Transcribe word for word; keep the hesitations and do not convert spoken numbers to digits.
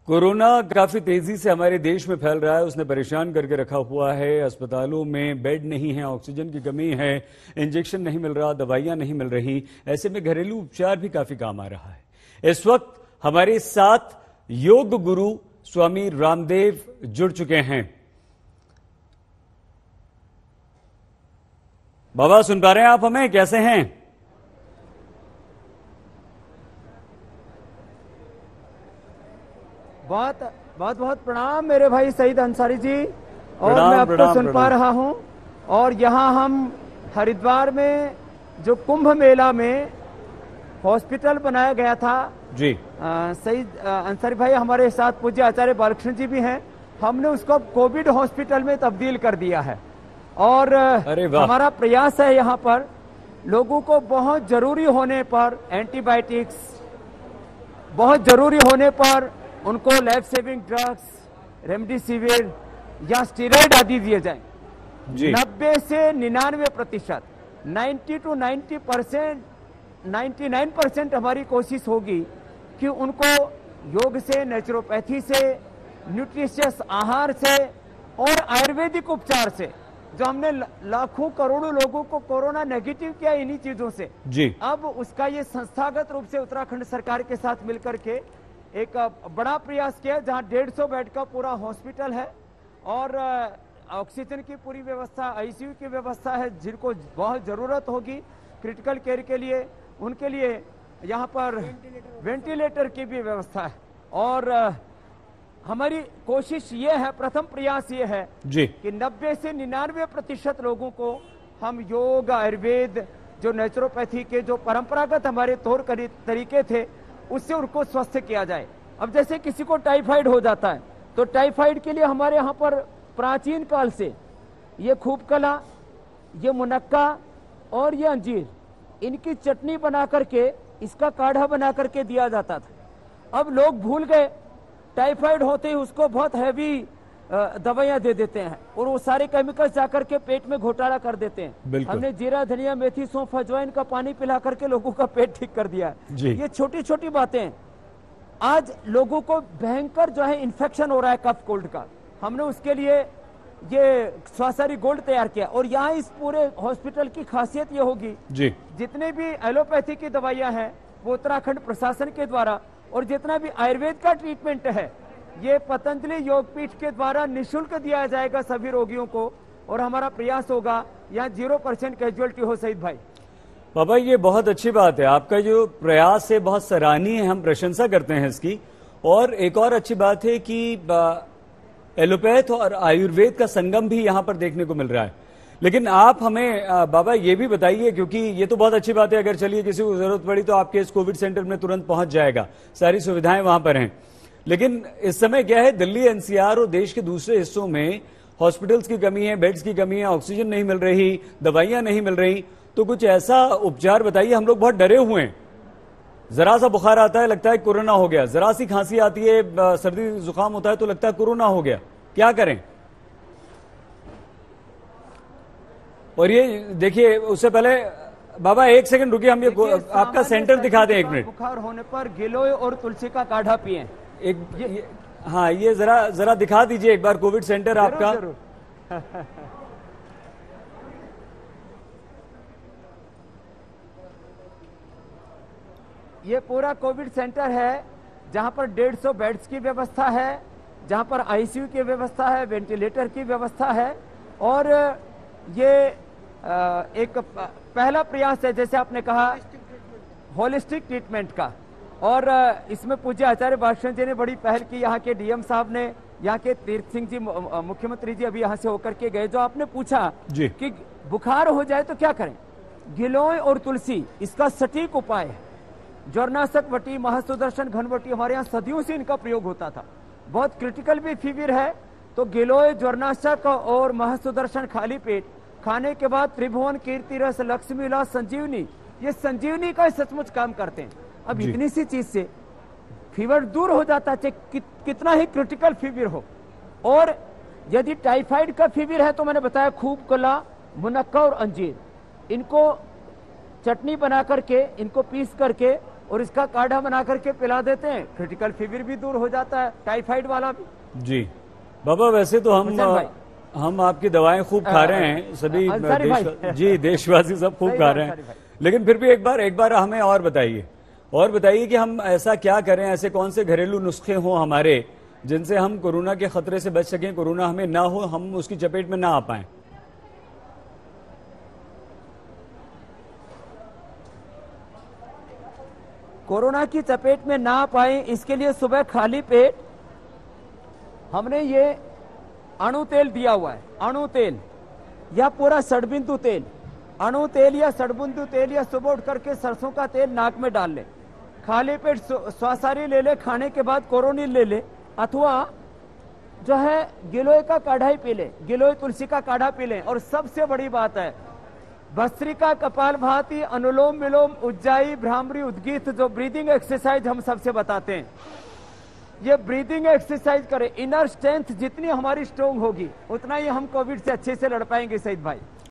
Corona काफी तेजी से हमारे देश में फैल रहा है, उसने परेशान करके रखा हुआ है। अस्पतालों में बेड नहीं है, ऑक्सीजन की कमी है, इंजेक्शन नहीं मिल रहा, दवाइयां नहीं मिल रही। ऐसे में घरेलू उपचार भी काफी काम आ रहा है। इस वक्त हमारे साथ योग गुरु स्वामी रामदेव जुड़ चुके हैं। बाबा सुन पा रहे हैं आप हमें? कैसे हैं? बहुत बहुत बहुत प्रणाम मेरे भाई सईद अंसारी जी। और मैं आपको सुन पा रहा हूं। और यहां हम हरिद्वार में जो कुंभ मेला में हॉस्पिटल बनाया गया था जी, सईद अंसारी भाई हमारे साथ पूज्य आचार्य बालकृष्ण जी भी हैं। हमने उसको कोविड हॉस्पिटल में तब्दील कर दिया है। और हमारा प्रयास है यहाँ पर लोगों को बहुत जरूरी होने पर एंटीबायोटिक्स, बहुत जरूरी होने पर उनको लाइफ सेविंग ड्रग्स, रेमडेसिविर या स्टेरॉइड आदि दिए जाएं। नब्बे से निन्यानवे प्रतिशत ninety two ninety percent ninety nine percent हमारी कोशिश होगी कि उनको योग से, नेचुरोपैथी से, न्यूट्रिशियस आहार से और आयुर्वेदिक उपचार से, जो हमने लाखों करोड़ों लोगों को कोरोना नेगेटिव किया इन्हीं चीजों से जी। अब उसका ये संस्थागत रूप से उत्तराखंड सरकार के साथ मिलकर के एक बड़ा प्रयास किया, जहां डेढ़ सौ बेड का पूरा हॉस्पिटल है और ऑक्सीजन की पूरी व्यवस्था, आईसीयू की व्यवस्था है। जिनको बहुत जरूरत होगी क्रिटिकल केयर के लिए, उनके लिए यहाँ पर वेंटिलेटर की भी व्यवस्था है। और हमारी कोशिश ये है, प्रथम प्रयास ये है जी कि नब्बे से निन्यानवे प्रतिशत लोगों को हम योग, आयुर्वेद, जो नेचुरोपैथी के जो परंपरागत हमारे तौर तरीके थे उससे उनको स्वस्थ किया जाए। अब जैसे किसी को टाइफाइड हो जाता है तो टाइफाइड के लिए हमारे यहाँ पर प्राचीन काल से ये खूब कला, ये मुनक्का और ये अंजीर, इनकी चटनी बना करके, इसका काढ़ा बना करके दिया जाता था। अब लोग भूल गए, टाइफाइड होते ही उसको बहुत हैवी दवाइयां दे देते हैं और वो सारे केमिकल्स जाकर के पेट में घोटाला कर देते हैं। हमने जीरा, धनिया, मेथी, सौंफ, अजवाइन का पानी पिला करके लोगों का पेट ठीक कर दिया है। ये छोटी छोटी बातें आज लोगों को भयंकर जो है इन्फेक्शन हो रहा है कफ कोल्ड का। हमने उसके लिए ये स्वासारी गोल्ड तैयार किया। और यहाँ इस पूरे हॉस्पिटल की खासियत ये होगी जी, जितने भी एलोपैथी की दवाइयां हैं वो उत्तराखंड प्रशासन के द्वारा, और जितना भी आयुर्वेद का ट्रीटमेंट है ये पतंजलि योगपीठ के द्वारा निःशुल्क दिया जाएगा सभी रोगियों को। और हमारा प्रयास होगा यहाँ जीरो परसेंट कैजुअलिटी हो। सईद भाई बाबा ये बहुत अच्छी बात है, आपका जो प्रयास है बहुत सराहनीय है, हम प्रशंसा करते हैं इसकी। और एक और अच्छी बात है कि एलोपैथ और आयुर्वेद का संगम भी यहाँ पर देखने को मिल रहा है। लेकिन आप हमें बाबा ये भी बताइए, क्योंकि ये तो बहुत अच्छी बात है, अगर चलिए किसी को जरूरत पड़ी तो आपके इस कोविड सेंटर में तुरंत पहुंच जाएगा, सारी सुविधाएं वहां पर हैं। लेकिन इस समय क्या है, दिल्ली, एनसीआर और देश के दूसरे हिस्सों में हॉस्पिटल्स की कमी है, बेड्स की कमी है, ऑक्सीजन नहीं मिल रही, दवाइयां नहीं मिल रही। तो कुछ ऐसा उपचार बताइए। हम लोग बहुत डरे हुए हैं, जरा सा बुखार आता है लगता है कोरोना हो गया, जरा सी खांसी आती है, सर्दी जुकाम होता है तो लगता है कोरोना हो गया, क्या करें? और ये देखिए, उससे पहले बाबा एक सेकंड रुकिए, हम ये आपका सेंटर दिखा दें एक मिनट। बुखार होने पर गिलोय और तुलसी का काढ़ा पिए। एक ये, हाँ ये जरा जरा दिखा दीजिए एक बार कोविड सेंटर आपका। जरूर। ये पूरा कोविड सेंटर है जहां पर डेढ़ सौ बेड्स की व्यवस्था है, जहां पर आईसीयू की व्यवस्था है, वेंटिलेटर की व्यवस्था है। और ये एक पहला प्रयास है, जैसे आपने कहा, होलिस्टिक ट्रीटमेंट का। और इसमें पूज्य आचार्य बालकृष्ण जी ने बड़ी पहल की। यहाँ के डीएम साहब ने, यहाँ के तीर्थ सिंह जी मुख्यमंत्री जी अभी यहाँ से होकर के गए। जो आपने पूछा कि बुखार हो जाए तो क्या करें, गिलोय और तुलसी इसका सटीक उपाय है। ज्वरनाशक वटी, महासुदर्शन घनवटी, हमारे यहाँ सदियों से इनका प्रयोग होता था। बहुत क्रिटिकल भी फीवर है तो गिलोय, ज्वरनाशक और महासुदर्शन खाली पेट खाने के बाद त्रिभुवन, कीर्ति रस, लक्ष्मी विलास, संजीवनी, ये संजीवनी का सचमुच काम करते हैं। अब इतनी सी चीज से फीवर दूर हो जाता है, कि, कितना ही क्रिटिकल फीवर हो। और यदि टाइफाइड का फीवर है तो मैंने बताया खूब कला, मुनक्का और अंजीर, इनको चटनी बना करके, इनको पीस करके और इसका काढ़ा बना करके पिला देते हैं, क्रिटिकल फीवर भी दूर हो जाता है, टाइफाइड वाला भी। जी बाबा, वैसे तो हम हम आपकी दवाएं खूब खा रहे हैं, सभी देश, जी देशवासी सब खूब खा रहे हैं, लेकिन फिर भी एक बार एक बार हमें और बताइए और बताइए कि हम ऐसा क्या करें, ऐसे कौन से घरेलू नुस्खे हों हमारे जिनसे हम कोरोना के खतरे से बच सकें, कोरोना हमें ना हो, हम उसकी चपेट में ना आ पाएं। कोरोना की चपेट में ना आ पाए इसके लिए सुबह खाली पेट हमने ये अणु तेल दिया हुआ है, अणु तेल या पूरा षडबिंदु तेल, अणु तेल या षडबिंदु तेल या सुबह उठ करके सरसों का तेल नाक में डाल ले, खाली पेट श्वासारी ले ले, खाने के बाद कोरोनिल ले ले, अथवा जो है गिलोय का काढ़ा ही पी ले, गिलोय तुलसी का काढ़ा पी ले। और सबसे बड़ी बात है भस्त्रिका, कपालभाति, अनुलोम विलोम, उज्जाई, भ्रामरी, उद्गीत, जो ब्रीदिंग एक्सरसाइज हम सबसे बताते हैं, ये ब्रीदिंग एक्सरसाइज करें। इनर स्ट्रेंथ जितनी हमारी स्ट्रोंग होगी उतना ही हम कोविड से अच्छे से लड़ पाएंगे सईद भाई।